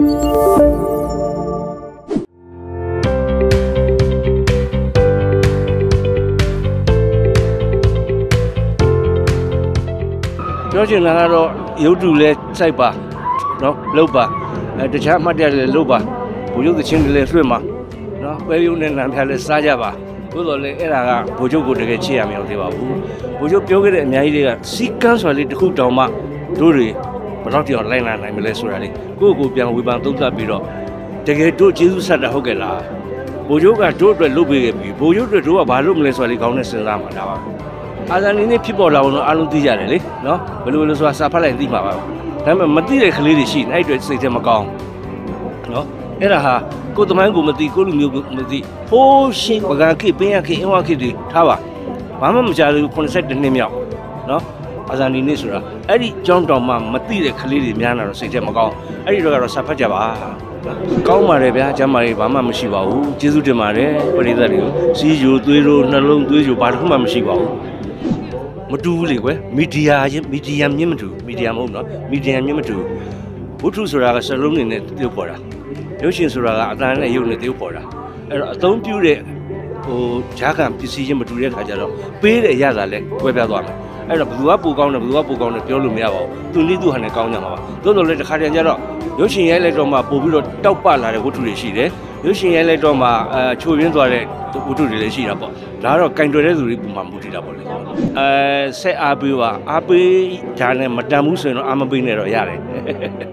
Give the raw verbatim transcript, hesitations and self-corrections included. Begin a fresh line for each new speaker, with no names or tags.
ပြောချင်တာကတော့ရုပ်တုလဲစိုက်ပါနော်လုပ်ပါအဲတခြားမှတ်တရလဲလုပ်ပါဘိုလ်ချုပ်သချင်းတွေလဲလွှင့်ပါနော်ပဲရုံနဲ့နံဖျားလဲစားကြပါသို့တော်လဲအဲ့ဒါကဘိုလ်ချုပ်ကိုတကယ်ချစ်ရမလို့သေးပါဘူးဘိုလ်ချုပ်ပြောခဲ့တဲ့အများကြီးတွေကစီကန်းဆိုတာလေးတစ်ခုတောင်မှတို့တွေဘယ်တော့ကြောင်လိုက်လာနိုင်မလဲဆိုတာလေကိုယ့်ကိုယ်ပြန်ဝေဖန်သုံးသပ်ပြီးတော့တကယ်တို့ကျေးဇူးဆက်တာဟုတ်ကဲ့လားဘိုလ်ချုပ်ကတို့အတွက်လုပ်ပေးခဲ့ပြီဘိုလ်ချုပ်တွေတို့ကဘာလုပ်မလဲဆိုတာလေးကောင်းနဲ့စဉ်းစားမှာဒါပါအာဇာနည်နေ့ဖြစ်ပေါ်လာအောင်တော့အားလုံးသိကြတယ်လေနော်ဘယ်လိုလဲဆိုတာစာဖတ်လိုက်သိမှာပါဒါပေမဲ့မသိတဲ့ကလေးတွေရှိနေအဲ့အတွက်စိတ်ထဲမကောင်းနော်အဲ့ဒါဟာကိုယ်သမိုင်းကိုမသိကိုလူမျိုးကိုမသိဖိုးရှင်ပကံခေပင်းရခေအင်းဝခေတွေထားပါဘာမှမကြားလို့ခုနှစ်နှစ်မြောက်နော်အာဇာနည်နေ့ဆိုတာအဲ့ဒီကြောင်းတောင်မှမသိတဲ့ကလေးတွေများလာတော့စိတ်ထဲမကောင်းအဲ့ဒီတော့ကတော့စာဖတ်ကြပါကောင်းပါတယ်ဗျာကျမ်းမာရေးဘာမှမရှိပါဘူးကျေးဇူးတင်ပါတယ်ပရိသတ်တွေကိုစီးကြိုသွေးတို့နှလုံးသွေးကြိုဘာတစ်ခုမှမရှိပါဘူးမတူဘူးလေကွယ်မီဒီယာချင်းမီဒီယာမြင့်မတူမီဒီယာမဟုတ်နော်မီဒီယာမြင့်မတူဝတ္ထုဆိုတာကစလုံးနေနဲ့tiêuပေါ်တာရုပ်ရှင်ဆိုတာကအတန်နဲ့ရုပ်နဲ့tiêuပေါ်တာအဲ့တော့အသုံးပြုတဲ့ဟိုဂျားကံပစ္စည်းချင်းမတူတဲ့ခါကျတော့ပေးတဲ့အရာသာလဲကွဲပြားသွားမယ်အဲ့တော့ဘယ်သူကပိုကောင်းတယ်ဘယ်သူကပိုကောင်းတယ်ပြောလို့မရပါဘူးသူနည်းသူဟန်နဲ့ကောင်းကြမှာပါသို့တော်လည်းတစ်ခါတည်းကျတော့ရုပ်ရှင်ရိုက်လိုက်တော့မှပို့ပြီးတော့တောက်ပလာတဲ့ဝတ္ထုတွေရှိတယ်ရုပ်ရှင်ရိုက်လိုက်တော့မှအဲချိုရင်းသွားတဲ့ဝတ္ထုတွေလည်းရှိတာပေါ့ဒါကတော့ကင်တွယ်တဲ့သူတွေပုံမှန်မူတည်တာပေါ့လေအဲဆက်အားပေးပါအားပေးဂျာနဲ့မတန်ဘူးဆိုရင်တော့အားမပေးနဲ့တော့ရတယ်